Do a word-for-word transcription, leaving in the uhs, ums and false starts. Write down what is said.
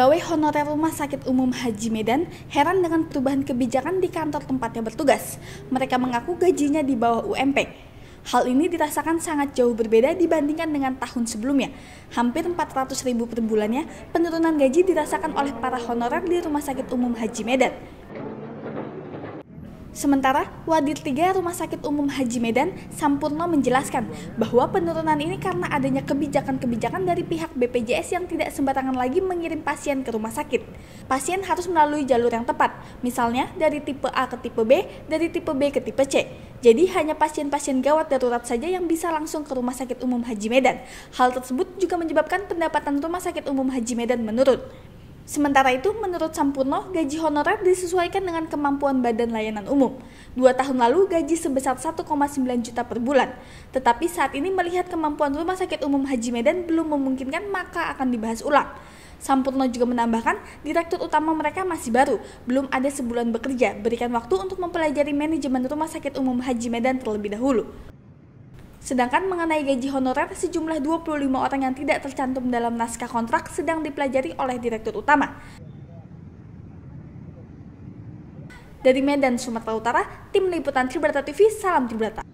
Pegawai honorer Rumah Sakit Umum Haji Medan heran dengan perubahan kebijakan di kantor tempatnya bertugas. Mereka mengaku gajinya di bawah U M P. Hal ini dirasakan sangat jauh berbeda dibandingkan dengan tahun sebelumnya. Hampir empat ratus ribu per bulannya, penurunan gaji dirasakan oleh para honorer di Rumah Sakit Umum Haji Medan. Sementara, Wadir tiga Rumah Sakit Umum Haji Medan, Sampurno menjelaskan bahwa penurunan ini karena adanya kebijakan-kebijakan dari pihak B P J S yang tidak sembarangan lagi mengirim pasien ke rumah sakit. Pasien harus melalui jalur yang tepat, misalnya dari tipe A ke tipe B, dari tipe B ke tipe C. Jadi hanya pasien-pasien gawat darurat saja yang bisa langsung ke Rumah Sakit Umum Haji Medan. Hal tersebut juga menyebabkan pendapatan Rumah Sakit Umum Haji Medan menurun. Sementara itu, menurut Sampurno, gaji honorer disesuaikan dengan kemampuan badan layanan umum. Dua tahun lalu, gaji sebesar satu koma sembilan juta per bulan. Tetapi saat ini melihat kemampuan Rumah Sakit Umum Haji Medan belum memungkinkan, maka akan dibahas ulang. Sampurno juga menambahkan, direktur utama mereka masih baru, belum ada sebulan bekerja, berikan waktu untuk mempelajari manajemen Rumah Sakit Umum Haji Medan terlebih dahulu. Sedangkan mengenai gaji honorer, sejumlah dua puluh lima orang yang tidak tercantum dalam naskah kontrak sedang dipelajari oleh direktur utama. Dari Medan, Sumatera Utara, Tim Liputan Tribrata T V, salam Tribrata.